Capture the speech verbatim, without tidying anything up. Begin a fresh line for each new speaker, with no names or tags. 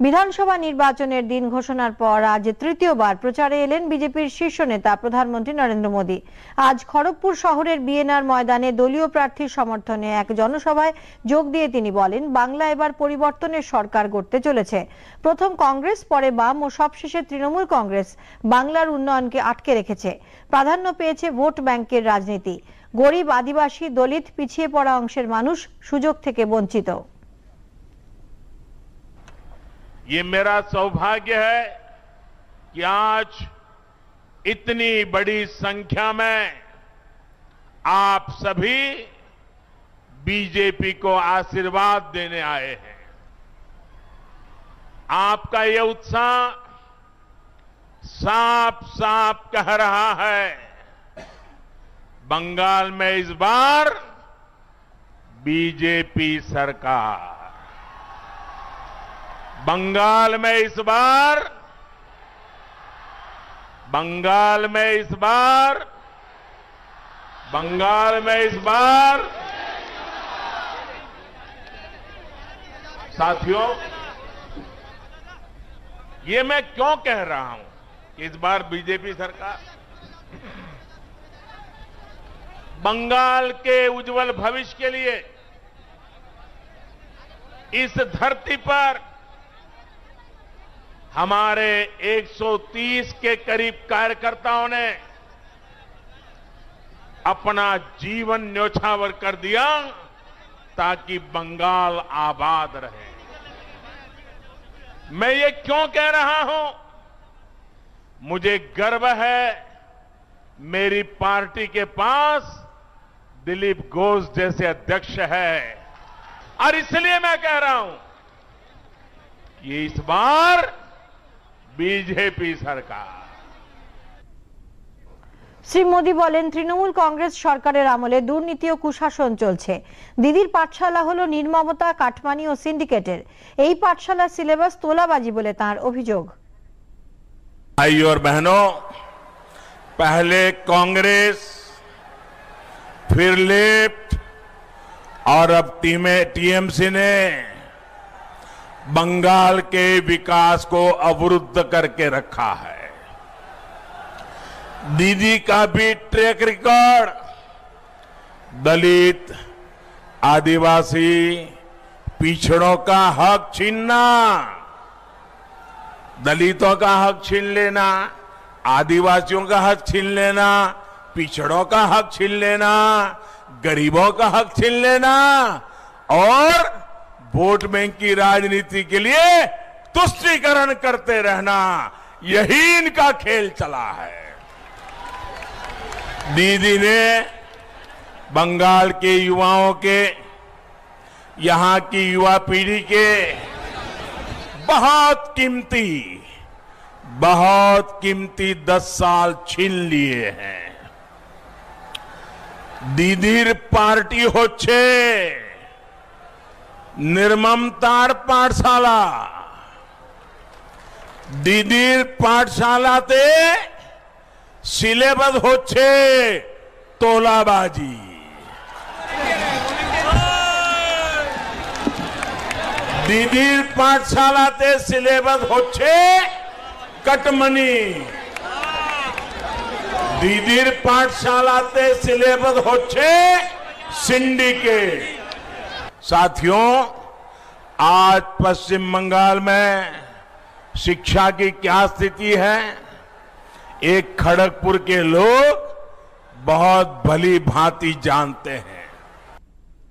বিধানসভা নির্বাচনের দিন ঘোষণার পর আজ তৃতীয়বার প্রচারে এলেন বিজেপির শীর্ষ নেতা প্রধানমন্ত্রী নরেন্দ্র মোদী। আজ খড়গপুর শহরের বিএনআর ময়দানে দলীয় প্রার্থীর সমর্থনে এক জনসভায় যোগ দিয়ে তিনি বলেন, বাংলা এবার পরিবর্তনের সরকার গড়তে চলেছে। প্রথম কংগ্রেস, পরে বাম ও সবশেষে তৃণমূল কংগ্রেস বাংলার উন্নয়নকে আটকে রেখেছে। প্রাধান্য পেয়েছে ভোট ব্যাংকের রাজনীতি। গরিব, আদিবাসী, দলিত, পিছিয়ে পড়া অংশের মানুষ সুযোগ থেকে বঞ্চিত।
ये मेरा सौभाग्य है कि आज इतनी बड़ी संख्या में आप सभी बीजेपी को आशीर्वाद देने आए हैं। आपका ये उत्साह साफ साफ कह रहा है, बंगाल में इस बार बीजेपी सरकार, बंगाल में इस बार बंगाल में इस बार बंगाल में इस बार साथियों, ये मैं क्यों कह रहा हूं कि इस बार बीजेपी सरकार? बंगाल के उज्जवल भविष्य के लिए इस धरती पर हमारे एक सौ तीस के करीब कार्यकर्ताओं ने अपना जीवन न्योछावर कर दिया ताकि बंगाल आबाद रहे। मैं ये क्यों कह रहा हूं? मुझे गर्व है मेरी पार्टी के पास दिलीप घोष जैसे अध्यक्ष है, और इसलिए मैं कह रहा हूं कि इस बार बीजेपी सरकार।
শ্রী মোদী বলেন, তৃণমূল কংগ্রেস সরকারের আমলে দুর্নীতি ও কুশাসন চলছে। দিদির পাঠশালা হলো নির্মমতা, কাটমানি ও সিন্ডিকেটের। এই পাঠশালার সিলেবাস তোলাবাজি বলে তার অভিযোগ।
भाइयों और बहनों, पहले कांग्रेस, फिर लेफ्ट और अब टीएमसी ने बंगाल के विकास को अवरुद्ध करके रखा है। दीदी का भी ट्रैक रिकॉर्ड दलित, आदिवासी, पिछड़ों का हक छीनना, दलितों का हक छीन लेना, आदिवासियों का हक छीन लेना, पिछड़ों का हक छीन लेना, गरीबों का हक छीन लेना और वोट बैंक की राजनीति के लिए तुष्टीकरण करते रहना, यही इनका खेल चला है। दीदी ने बंगाल के युवाओं के, यहां की युवा पीढ़ी के बहुत कीमती बहुत कीमती दस साल छीन लिए हैं। दीदीर पार्टी होच्छे निर्ममतार पाठशाला। दीदीर पाठशालाते सिलेबस होच्छे तोलाबाजी। दीदीर पाठशालाते सिलेबस होच्छे कटमनी। दीदीर पाठशालाते सिलेबस होच्छे सिंडिकेट। साथियों, आज पश्चिम बंगाल में शिक्षा की क्या स्थिति है, एक खड़गपुर के लोग बहुत भली भांति जानते हैं।